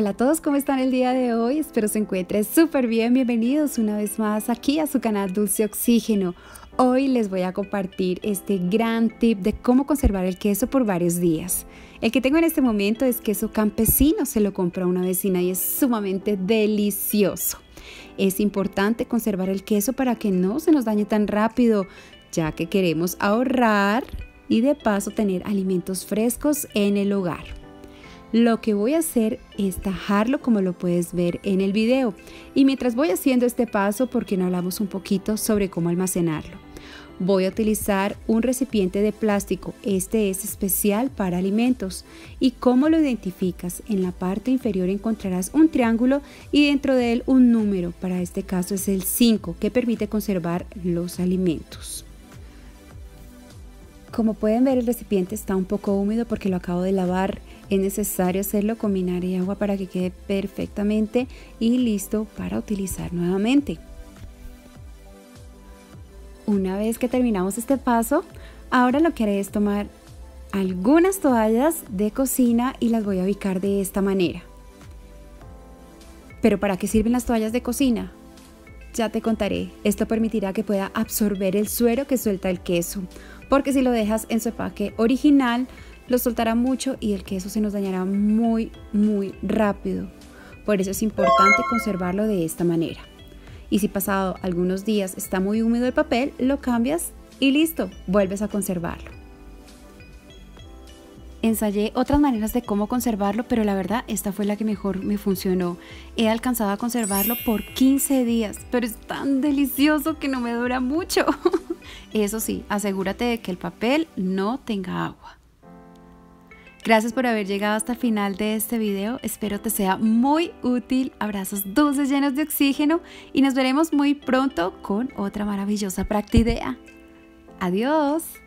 Hola a todos, ¿cómo están el día de hoy? Espero se encuentren súper bien. Bienvenidos una vez más aquí a su canal Dulce Oxígeno. Hoy les voy a compartir este gran tip de cómo conservar el queso por varios días. El que tengo en este momento es queso campesino, se lo compró a una vecina y es sumamente delicioso. Es importante conservar el queso para que no se nos dañe tan rápido, ya que queremos ahorrar y de paso tener alimentos frescos en el hogar. Lo que voy a hacer es tajarlo como lo puedes ver en el video. Y mientras voy haciendo este paso, ¿por qué no hablamos un poquito sobre cómo almacenarlo? Voy a utilizar un recipiente de plástico, este es especial para alimentos. ¿Y cómo lo identificas? En la parte inferior encontrarás un triángulo y dentro de él un número, para este caso es el 5, que permite conservar los alimentos. Como pueden ver, el recipiente está un poco húmedo porque lo acabo de lavar. Es necesario hacerlo con vinagre y agua para que quede perfectamente y listo para utilizar nuevamente. Una vez que terminamos este paso, ahora lo que haré es tomar algunas toallas de cocina y las voy a ubicar de esta manera. ¿Pero para qué sirven las toallas de cocina? Ya te contaré. Esto permitirá que pueda absorber el suero que suelta el queso, porque si lo dejas en su empaque original, lo soltará mucho y el queso se nos dañará muy rápido. Por eso es importante conservarlo de esta manera. Y si pasado algunos días está muy húmedo el papel, lo cambias y listo, vuelves a conservarlo. Ensayé otras maneras de cómo conservarlo, pero la verdad esta fue la que mejor me funcionó. He alcanzado a conservarlo por 15 días, pero es tan delicioso que no me dura mucho. Eso sí, asegúrate de que el papel no tenga agua. Gracias por haber llegado hasta el final de este video, espero te sea muy útil. Abrazos dulces llenos de oxígeno y nos veremos muy pronto con otra maravillosa practidea. Adiós.